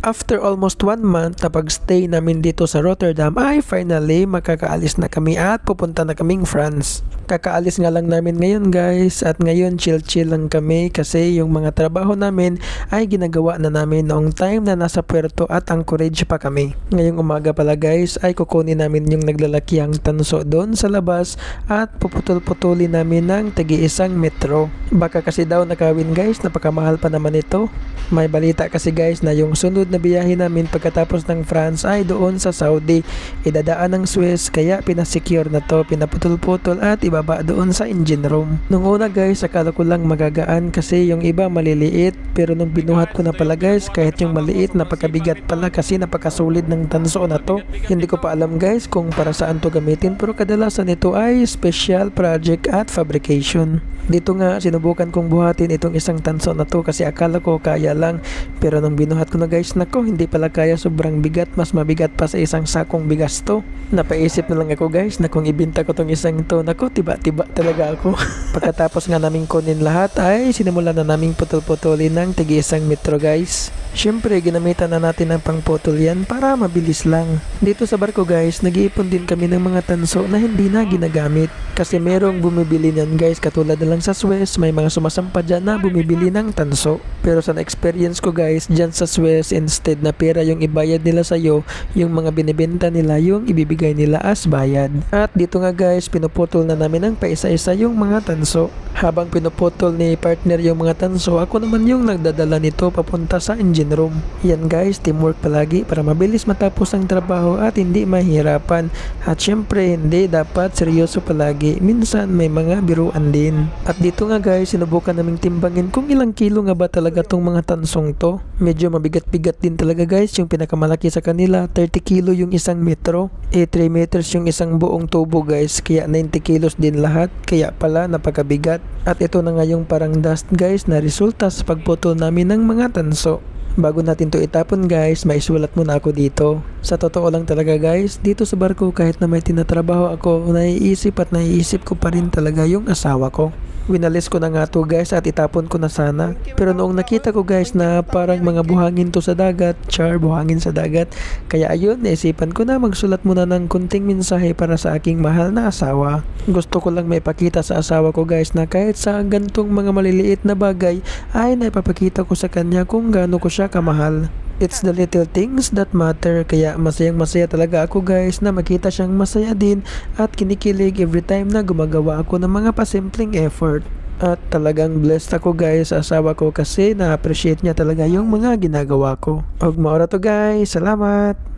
After almost 1 month na pag-stay namin dito sa Rotterdam ay finally makakaalis na kami at pupunta na kaming France. Kakaalis nga lang namin ngayon guys at ngayon chill lang kami kasi yung mga trabaho namin ay ginagawa na namin noong time na nasa Puerto at Anchorage pa kami. Ngayong umaga pala guys ay kukunin namin yung naglalakiang tanso doon sa labas at puputol-putulin namin ng tagi-isang metro. Baka kasi daw nakawin guys, napakamahal pa naman ito. May balita kasi guys na yung sunod na biyahe namin pagkatapos ng France ay doon sa Saudi. Idadaan ng Suez kaya pinasecure na to, pinaputol-putol at ibaba doon sa engine room. Nung una guys akala ko lang magagaan kasi yung iba maliliit pero nung binuhat ko na pala guys kahit yung maliit napakabigat pala kasi napakasolid ng tanso na to. Hindi ko pa alam guys kung para saan to gamitin pero kadalasan ito ay special project at fabrication. Dito nga sinubukan kong buhatin itong isang tanso na to kasi akala ko kaya lang pero nung binuhat ko na guys nako hindi pala kaya, sobrang bigat, mas mabigat pa sa isang sakong bigas to. Napaisip na lang ako guys na kung ibinta ko tong isang to nako tiba-tiba talaga ako. Pagkatapos nga naming kunin lahat ay sinimulan na naming putol-putulin ng tigi-isang metro guys. Syempre ginamitan na natin ng pangputol yan para mabilis lang. Dito sa barko guys nag-iipon din kami ng mga tanso na hindi na ginagamit kasi merong bumibili niyan guys, katulad na lang sa Suez may mga sumasampa dyan na bumibili ng tanso. Pero sa experience ko guys dyan sa Suez, instead na pera yung ibayad nila sa'yo, yung mga binibenta nila yung ibibigay nila as bayad. At dito nga guys pinuputol na namin ng paisa-isa yung mga tanso. Habang pinuputol ni partner yung mga tanso, ako naman yung nagdadala nito papunta sa engine room. Yan guys, teamwork palagi para mabilis matapos ang trabaho at hindi mahirapan. At syempre hindi dapat seryoso palagi, minsan may mga biruan din. At dito nga guys sinubukan naming timbangin kung ilang kilo nga ba talaga tong mga tansong to. Medyo mabigat-bigat din talaga guys, yung pinakamalaki sa kanila 30 kilo yung isang metro, 3 meters yung isang buong tubo guys, kaya 90 kilos din lahat, kaya pala napakabigat. At ito na nga yung parang dust guys na resulta sa pagputol namin ng mga tanso. Bago natin to itapon guys, maisulat muna ako dito. Sa totoo lang talaga guys, dito sa barko kahit na may tinatrabaho ako, naiisip ko pa rin talaga yung asawa ko. Winalis ko na nga to guys at itapon ko na sana. Pero noong nakita ko guys na parang mga buhangin to sa dagat, buhangin sa dagat. Kaya ayun, naisipan ko na magsulat muna ng kunting mensahe para sa aking mahal na asawa. Gusto ko lang may pakita sa asawa ko guys na kahit sa gantong mga maliliit na bagay ay naipapakita ko sa kanya kung gaano ko siya kamahal. It's the little things that matter, kaya masayang-masaya talaga ako guys na makita siyang masaya din at kinikilig every time na gumagawa ako ng mga pasimpleng effort. At talagang blessed ako guys sa asawa ko kasi na-appreciate niya talaga yung mga ginagawa ko. Og maura to guys, salamat!